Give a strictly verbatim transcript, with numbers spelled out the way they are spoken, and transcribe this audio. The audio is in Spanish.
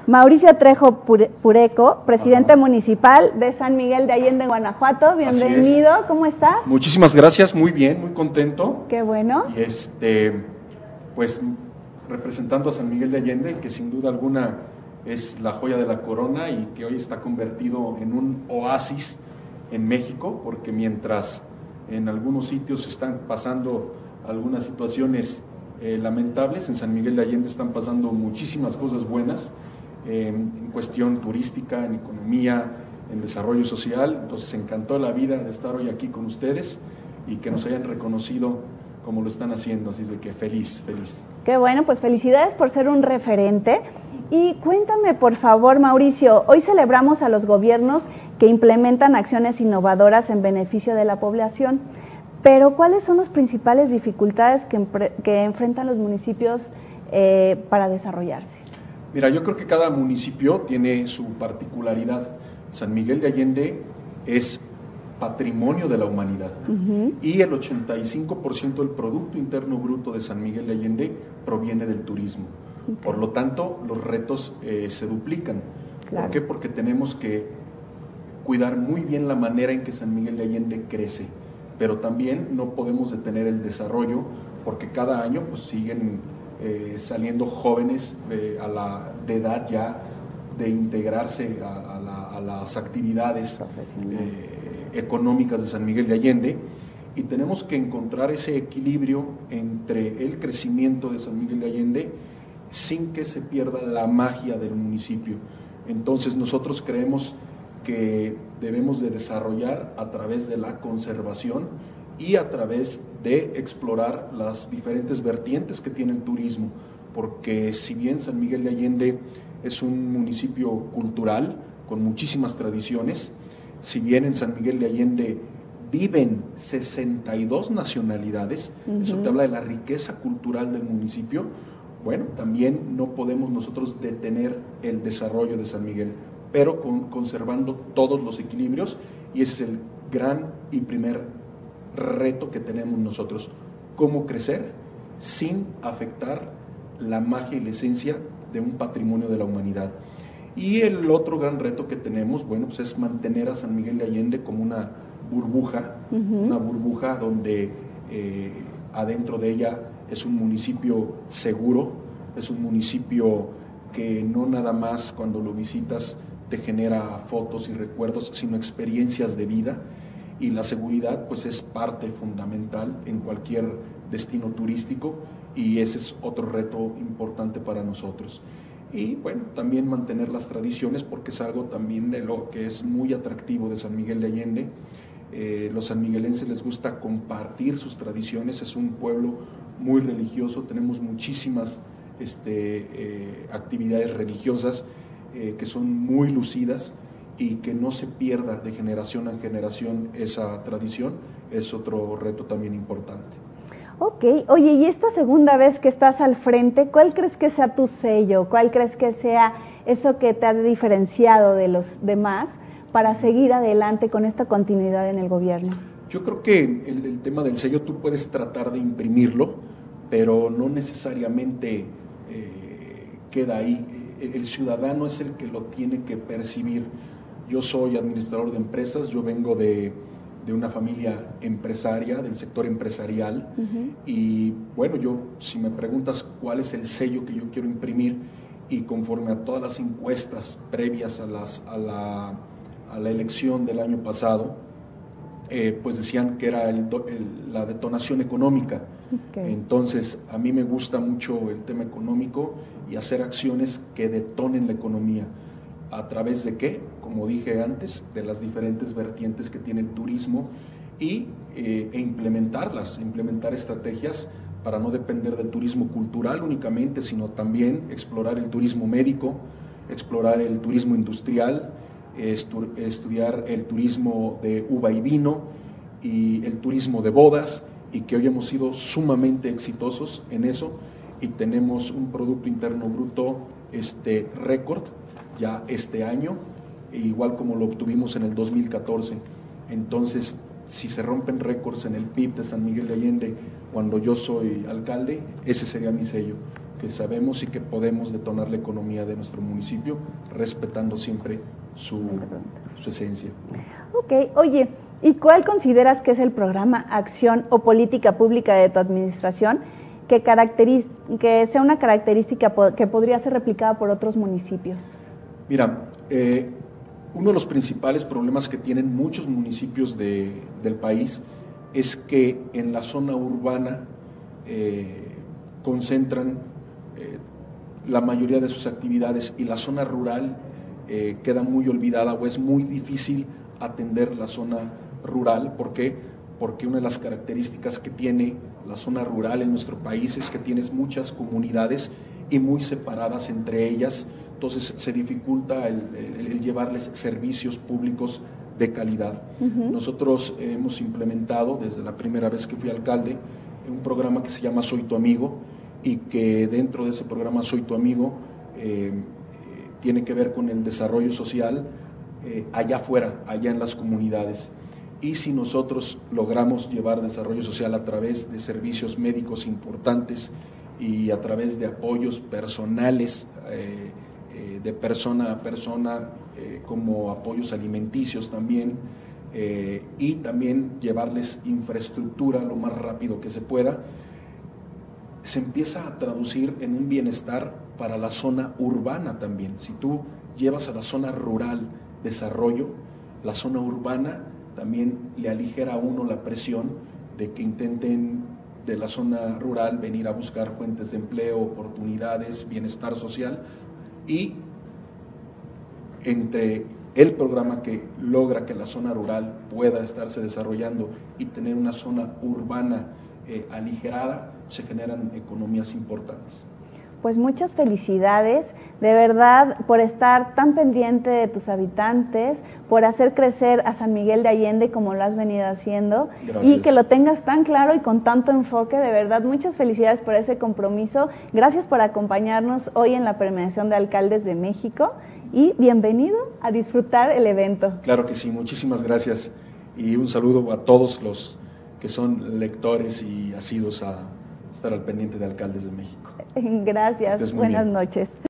Mauricio Trejo Pureco, presidente Ajá. municipal de San Miguel de Allende, Guanajuato. Bienvenido, ¿cómo estás? Muchísimas gracias, muy bien, muy contento. Qué bueno. Y este, pues representando a San Miguel de Allende, que sin duda alguna es la joya de la corona y que hoy está convertido en un oasis en México, porque mientras en algunos sitios están pasando algunas situaciones eh, lamentables, en San Miguel de Allende están pasando muchísimas cosas buenas eh, en cuestión turística, en economía, en desarrollo social. Entonces encantó la vida de estar hoy aquí con ustedes y que nos hayan reconocido como lo están haciendo, así es de que feliz, feliz. Qué bueno, pues felicidades por ser un referente. Y cuéntame, por favor, Mauricio, hoy celebramos a los gobiernos que implementan acciones innovadoras en beneficio de la población, pero ¿cuáles son las principales dificultades que, que enfrentan los municipios eh, para desarrollarse? Mira, yo creo que cada municipio tiene su particularidad. San Miguel de Allende es patrimonio de la humanidad uh-huh. y el ochenta y cinco por ciento del Producto Interno Bruto de San Miguel de Allende proviene del turismo. Okay. Por lo tanto, los retos eh, se duplican. Claro. ¿Por qué? Porque tenemos que cuidar muy bien la manera en que San Miguel de Allende crece, pero también no podemos detener el desarrollo porque cada año pues, siguen eh, saliendo jóvenes eh, a la, de edad ya de integrarse a, a, la, a las actividades eh, económicas de San Miguel de Allende, y tenemos que encontrar ese equilibrio entre el crecimiento de San Miguel de Allende sin que se pierda la magia del municipio. Entonces nosotros creemos que debemos de desarrollar a través de la conservación y a través de explorar las diferentes vertientes que tiene el turismo, porque si bien San Miguel de Allende es un municipio cultural con muchísimas tradiciones, si bien en San Miguel de Allende viven sesenta y dos nacionalidades, uh-huh. eso te habla de la riqueza cultural del municipio. Bueno, también no podemos nosotros detener el desarrollo de San Miguel, pero con, conservando todos los equilibrios, y ese es el gran y primer reto que tenemos nosotros, cómo crecer sin afectar la magia y la esencia de un patrimonio de la humanidad. Y el otro gran reto que tenemos, bueno, pues es mantener a San Miguel de Allende como una burbuja, uh-huh. una burbuja donde eh, adentro de ella es un municipio seguro, es un municipio que no nada más cuando lo visitas te genera fotos y recuerdos, sino experiencias de vida, y la seguridad pues es parte fundamental en cualquier destino turístico, y ese es otro reto importante para nosotros. Y bueno, también mantener las tradiciones, porque es algo también de lo que es muy atractivo de San Miguel de Allende. Eh, los sanmiguelenses les gusta compartir sus tradiciones, es un pueblo muy religioso, tenemos muchísimas este, eh, actividades religiosas eh, que son muy lucidas, y que no se pierda de generación en generación esa tradición es otro reto también importante. Ok, oye, y esta segunda vez que estás al frente, ¿cuál crees que sea tu sello? ¿Cuál crees que sea eso que te ha diferenciado de los demás para seguir adelante con esta continuidad en el gobierno? Yo creo que el, el tema del sello tú puedes tratar de imprimirlo, pero no necesariamente eh, queda ahí. El, el ciudadano es el que lo tiene que percibir. Yo soy administrador de empresas, yo vengo de, de una familia empresaria, del sector empresarial, uh-huh. y bueno, yo, si me preguntas cuál es el sello que yo quiero imprimir, y conforme a todas las encuestas previas a, las, a, la, a la elección del año pasado, eh, pues decían que era el, el, la detonación económica. Okay. Entonces, a mí me gusta mucho el tema económico y hacer acciones que detonen la economía. ¿A través de qué? Como dije antes, de las diferentes vertientes que tiene el turismo, y eh, e implementarlas, implementar estrategias para no depender del turismo cultural únicamente, sino también explorar el turismo médico, explorar el turismo industrial, estu estudiar el turismo de uva y vino y el turismo de bodas, y que hoy hemos sido sumamente exitosos en eso, y tenemos un Producto Interno Bruto este, récord ya este año, igual como lo obtuvimos en el dos mil catorce. Entonces, si se rompen récords en el P I B de San Miguel de Allende cuando yo soy alcalde, ese sería mi sello, que sabemos y que podemos detonar la economía de nuestro municipio, respetando siempre su, su esencia. Ok, oye, ¿y cuál consideras que es el programa, acción o política pública de tu administración que, caracteriz que sea una característica po que podría ser replicada por otros municipios? Mira, eh, uno de los principales problemas que tienen muchos municipios de, del país es que en la zona urbana eh, concentran eh, la mayoría de sus actividades y la zona rural eh, queda muy olvidada o es muy difícil atender la zona rural. ¿Por qué? Porque una de las características que tiene la zona rural en nuestro país es que tienes muchas comunidades y muy separadas entre ellas, entonces se dificulta el, el, el llevarles servicios públicos de calidad. Uh-huh. Nosotros hemos implementado desde la primera vez que fui alcalde un programa que se llama Soy tu Amigo, y que dentro de ese programa Soy tu Amigo eh, eh, tiene que ver con el desarrollo social eh, allá afuera, allá en las comunidades. Y si nosotros logramos llevar desarrollo social a través de servicios médicos importantes y a través de apoyos personales eh, eh, de persona a persona, eh, como apoyos alimenticios también, eh, y también llevarles infraestructura lo más rápido que se pueda, se empieza a traducir en un bienestar para la zona urbana también. Si tú llevas a la zona rural desarrollo, la zona urbana también le aligera a uno la presión de que intenten de la zona rural venir a buscar fuentes de empleo, oportunidades, bienestar social, y entre el programa que logra que la zona rural pueda estarse desarrollando y tener una zona urbana eh, aligerada, se generan economías importantes. Pues muchas felicidades, de verdad, por estar tan pendiente de tus habitantes, por hacer crecer a San Miguel de Allende como lo has venido haciendo. Gracias. Y que lo tengas tan claro y con tanto enfoque, de verdad, muchas felicidades por ese compromiso. Gracias por acompañarnos hoy en la premiación de Alcaldes de México y bienvenido a disfrutar el evento. Claro que sí, muchísimas gracias y un saludo a todos los que son lectores y asiduos a estar al pendiente de Alcaldes de México. Gracias, buenas noches.